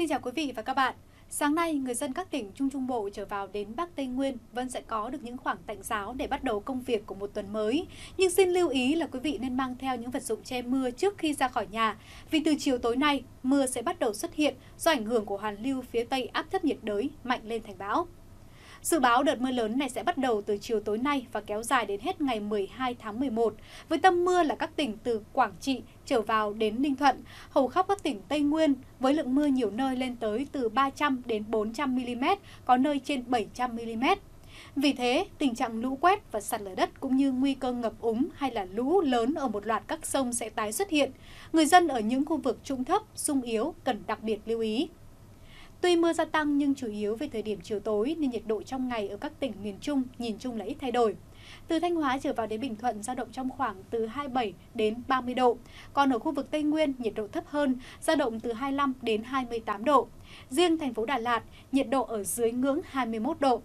Xin chào quý vị và các bạn. Sáng nay, người dân các tỉnh Trung Trung Bộ trở vào đến Bắc Tây Nguyên vẫn sẽ có được những khoảng tạnh giáo để bắt đầu công việc của một tuần mới. Nhưng xin lưu ý là quý vị nên mang theo những vật dụng che mưa trước khi ra khỏi nhà, vì từ chiều tối nay, mưa sẽ bắt đầu xuất hiện do ảnh hưởng của hoàn lưu phía Tây áp thấp nhiệt đới mạnh lên thành bão. Dự báo đợt mưa lớn này sẽ bắt đầu từ chiều tối nay và kéo dài đến hết ngày 12 tháng 11, với tâm mưa là các tỉnh từ Quảng Trị trở vào đến Ninh Thuận, hầu khắp các tỉnh Tây Nguyên, với lượng mưa nhiều nơi lên tới từ 300 đến 400 mm, có nơi trên 700 mm. Vì thế, tình trạng lũ quét và sạt lở đất cũng như nguy cơ ngập úng hay là lũ lớn ở một loạt các sông sẽ tái xuất hiện. Người dân ở những khu vực trũng thấp, xung yếu cần đặc biệt lưu ý. Tuy mưa gia tăng nhưng chủ yếu về thời điểm chiều tối nên nhiệt độ trong ngày ở các tỉnh miền Trung nhìn chung là ít thay đổi. Từ Thanh Hóa trở vào đến Bình Thuận dao động trong khoảng từ 27 đến 30 độ. Còn ở khu vực Tây Nguyên nhiệt độ thấp hơn, dao động từ 25 đến 28 độ. Riêng thành phố Đà Lạt nhiệt độ ở dưới ngưỡng 21 độ.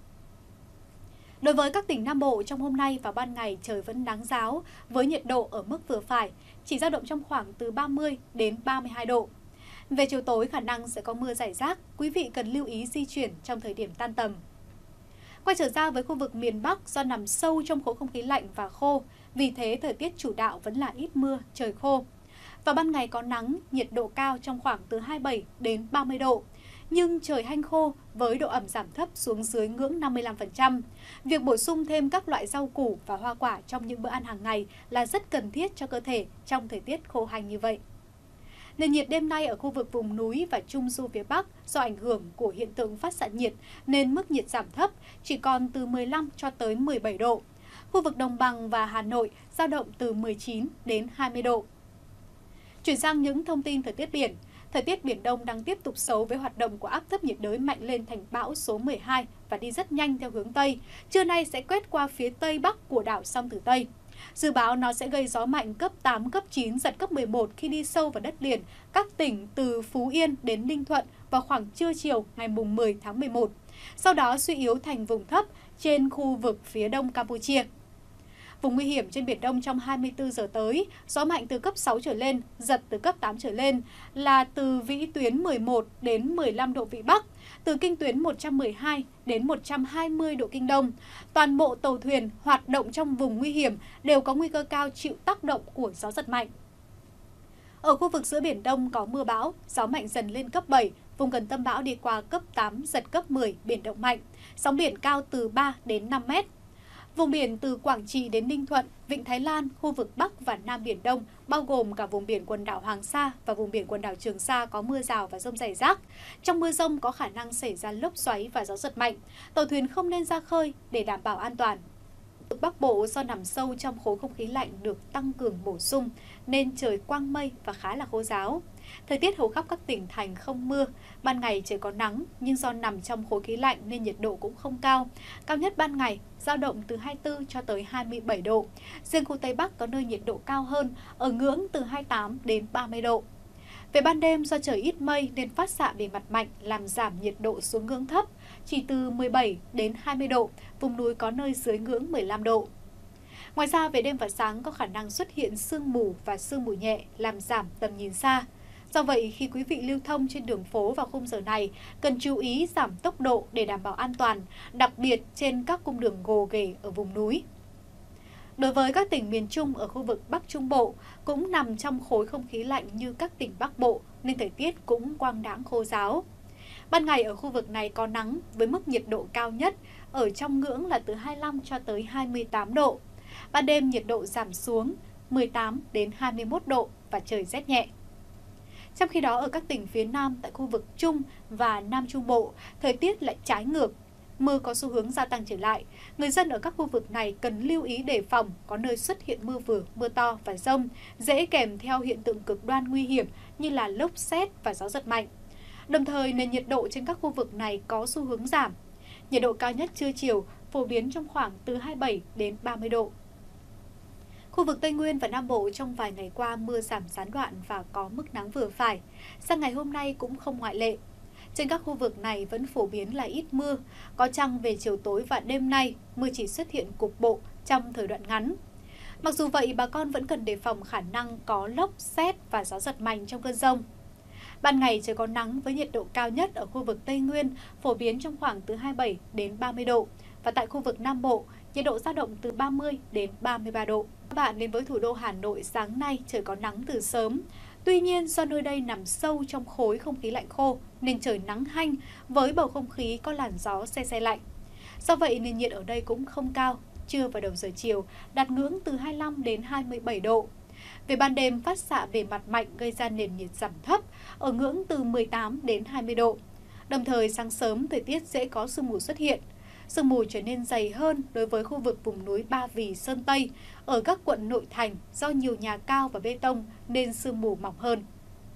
Đối với các tỉnh Nam Bộ, trong hôm nay và ban ngày trời vẫn nắng ráo với nhiệt độ ở mức vừa phải, chỉ dao động trong khoảng từ 30 đến 32 độ. Về chiều tối khả năng sẽ có mưa rải rác, quý vị cần lưu ý di chuyển trong thời điểm tan tầm. Quay trở ra với khu vực miền Bắc do nằm sâu trong khối không khí lạnh và khô, vì thế thời tiết chủ đạo vẫn là ít mưa, trời khô. Vào ban ngày có nắng, nhiệt độ cao trong khoảng từ 27 đến 30 độ. Nhưng trời hanh khô với độ ẩm giảm thấp xuống dưới ngưỡng 55%. Việc bổ sung thêm các loại rau củ và hoa quả trong những bữa ăn hàng ngày là rất cần thiết cho cơ thể trong thời tiết khô hanh như vậy. Nền nhiệt đêm nay ở khu vực vùng núi và Trung du phía Bắc do ảnh hưởng của hiện tượng phát xạ nhiệt nên mức nhiệt giảm thấp, chỉ còn từ 15 cho tới 17 độ. Khu vực Đồng bằng và Hà Nội dao động từ 19 đến 20 độ. Chuyển sang những thông tin thời tiết biển. Thời tiết Biển Đông đang tiếp tục xấu với hoạt động của áp thấp nhiệt đới mạnh lên thành bão số 12 và đi rất nhanh theo hướng Tây. Trưa nay sẽ quét qua phía Tây Bắc của đảo Song Tử Tây. Dự báo nó sẽ gây gió mạnh cấp 8, cấp 9, giật cấp 11 khi đi sâu vào đất liền các tỉnh từ Phú Yên đến Ninh Thuận vào khoảng trưa chiều ngày 10 tháng 11. Sau đó suy yếu thành vùng thấp trên khu vực phía đông Campuchia. Vùng nguy hiểm trên Biển Đông trong 24 giờ tới, gió mạnh từ cấp 6 trở lên, giật từ cấp 8 trở lên là từ vĩ tuyến 11 đến 15 độ Vĩ Bắc, từ kinh tuyến 112 đến 120 độ Kinh Đông. Toàn bộ tàu thuyền hoạt động trong vùng nguy hiểm đều có nguy cơ cao chịu tác động của gió giật mạnh. Ở khu vực giữa Biển Đông có mưa bão, gió mạnh dần lên cấp 7, vùng gần tâm bão đi qua cấp 8, giật cấp 10, biển động mạnh, sóng biển cao từ 3 đến 5 mét. Vùng biển từ Quảng Trị đến Ninh Thuận, Vịnh Thái Lan, khu vực Bắc và Nam Biển Đông, bao gồm cả vùng biển quần đảo Hoàng Sa và vùng biển quần đảo Trường Sa có mưa rào và dông rải rác. Trong mưa dông có khả năng xảy ra lốc xoáy và gió giật mạnh. Tàu thuyền không nên ra khơi để đảm bảo an toàn. Bắc Bộ do nằm sâu trong khối không khí lạnh được tăng cường bổ sung nên trời quang mây và khá là khô ráo. Thời tiết hầu khắp các tỉnh thành không mưa, ban ngày trời có nắng nhưng do nằm trong khối khí lạnh nên nhiệt độ cũng không cao. Cao nhất ban ngày dao động từ 24 cho tới 27 độ. Riêng khu Tây Bắc có nơi nhiệt độ cao hơn, ở ngưỡng từ 28 đến 30 độ. Về ban đêm do trời ít mây nên phát xạ bề mặt mạnh làm giảm nhiệt độ xuống ngưỡng thấp, chỉ từ 17 đến 20 độ, vùng núi có nơi dưới ngưỡng 15 độ. Ngoài ra về đêm và sáng có khả năng xuất hiện sương mù và sương mù nhẹ làm giảm tầm nhìn xa. Do vậy, khi quý vị lưu thông trên đường phố vào khung giờ này, cần chú ý giảm tốc độ để đảm bảo an toàn, đặc biệt trên các cung đường gồ ghề ở vùng núi. Đối với các tỉnh miền Trung ở khu vực Bắc Trung Bộ cũng nằm trong khối không khí lạnh như các tỉnh Bắc Bộ nên thời tiết cũng quang đãng khô ráo. Ban ngày ở khu vực này có nắng với mức nhiệt độ cao nhất ở trong ngưỡng là từ 25 cho tới 28 độ. Ban đêm nhiệt độ giảm xuống 18 đến 21 độ và trời rét nhẹ. Trong khi đó ở các tỉnh phía Nam tại khu vực Trung và Nam Trung Bộ, thời tiết lại trái ngược. Mưa có xu hướng gia tăng trở lại. Người dân ở các khu vực này cần lưu ý đề phòng, có nơi xuất hiện mưa vừa, mưa to và dông, dễ kèm theo hiện tượng cực đoan nguy hiểm như là lốc sét và gió giật mạnh. Đồng thời, nền nhiệt độ trên các khu vực này có xu hướng giảm. Nhiệt độ cao nhất trưa chiều phổ biến trong khoảng từ 27 đến 30 độ. Khu vực Tây Nguyên và Nam Bộ trong vài ngày qua mưa giảm gián đoạn và có mức nắng vừa phải. Sang ngày hôm nay cũng không ngoại lệ. Trên các khu vực này vẫn phổ biến là ít mưa, có chăng về chiều tối và đêm nay, mưa chỉ xuất hiện cục bộ trong thời đoạn ngắn. Mặc dù vậy, bà con vẫn cần đề phòng khả năng có lốc, sét và gió giật mạnh trong cơn dông. Ban ngày trời có nắng với nhiệt độ cao nhất ở khu vực Tây Nguyên phổ biến trong khoảng từ 27 đến 30 độ và tại khu vực Nam Bộ, nhiệt độ dao động từ 30 đến 33 độ. Các bạn đến với thủ đô Hà Nội sáng nay trời có nắng từ sớm. Tuy nhiên do nơi đây nằm sâu trong khối không khí lạnh khô nên trời nắng hanh với bầu không khí có làn gió se se lạnh. Do vậy nền nhiệt ở đây cũng không cao, trưa và đầu giờ chiều đạt ngưỡng từ 25 đến 27 độ. Về ban đêm phát xạ bề mặt mạnh gây ra nền nhiệt giảm thấp ở ngưỡng từ 18 đến 20 độ. Đồng thời sáng sớm thời tiết dễ có sương mù xuất hiện. Sương mù trở nên dày hơn đối với khu vực vùng núi Ba Vì, Sơn Tây ở các quận nội thành do nhiều nhà cao và bê tông nên sương mù mỏng hơn.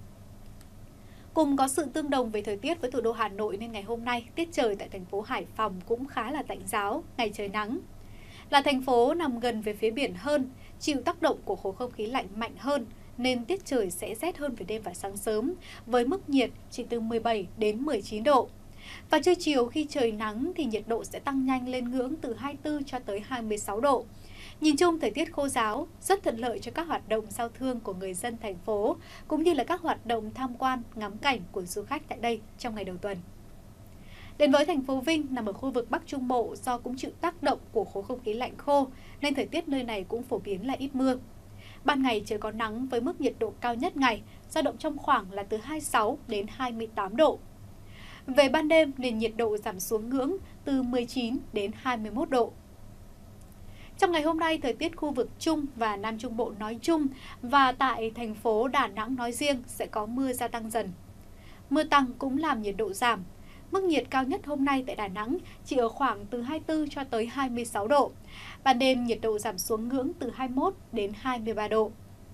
Cùng có sự tương đồng về thời tiết với thủ đô Hà Nội nên ngày hôm nay tiết trời tại thành phố Hải Phòng cũng khá là tạnh ráo, ngày trời nắng. Là thành phố nằm gần về phía biển hơn, chịu tác động của khối không khí lạnh mạnh hơn nên tiết trời sẽ rét hơn về đêm và sáng sớm với mức nhiệt chỉ từ 17 đến 19 độ. Và trưa chiều khi trời nắng thì nhiệt độ sẽ tăng nhanh lên ngưỡng từ 24 cho tới 26 độ. Nhìn chung thời tiết khô ráo, rất thuận lợi cho các hoạt động giao thương của người dân thành phố cũng như là các hoạt động tham quan, ngắm cảnh của du khách tại đây trong ngày đầu tuần. Đến với thành phố Vinh nằm ở khu vực Bắc Trung Bộ do cũng chịu tác động của khối không khí lạnh khô nên thời tiết nơi này cũng phổ biến là ít mưa. Ban ngày trời có nắng với mức nhiệt độ cao nhất ngày dao động trong khoảng là từ 26 đến 28 độ. Về ban đêm nền nhiệt độ giảm xuống ngưỡng từ 19 đến 21 độ. Trong ngày hôm nay, thời tiết khu vực Trung và Nam Trung Bộ nói chung và tại thành phố Đà Nẵng nói riêng sẽ có mưa gia tăng dần. Mưa tăng cũng làm nhiệt độ giảm. Mức nhiệt cao nhất hôm nay tại Đà Nẵng chỉ ở khoảng từ 24 cho tới 26 độ. Ban đêm nhiệt độ giảm xuống ngưỡng từ 21 đến 23 độ.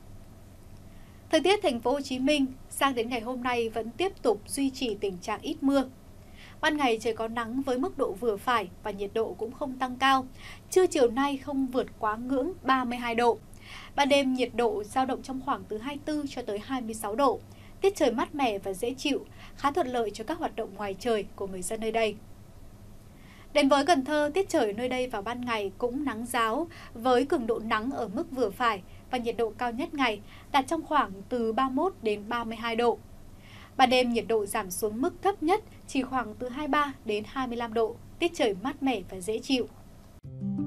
Thời tiết thành phố Hồ Chí Minh sang đến ngày hôm nay vẫn tiếp tục duy trì tình trạng ít mưa. Ban ngày trời có nắng với mức độ vừa phải và nhiệt độ cũng không tăng cao. Trưa chiều nay không vượt quá ngưỡng 32 độ. Ban đêm nhiệt độ dao động trong khoảng từ 24 cho tới 26 độ. Tiết trời mát mẻ và dễ chịu, khá thuận lợi cho các hoạt động ngoài trời của người dân nơi đây. Đến với Cần Thơ, tiết trời nơi đây vào ban ngày cũng nắng ráo với cường độ nắng ở mức vừa phải và nhiệt độ cao nhất ngày đạt trong khoảng từ 31 đến 32 độ. Ban đêm nhiệt độ giảm xuống mức thấp nhất chỉ khoảng từ 23 đến 25 độ, tiết trời mát mẻ và dễ chịu.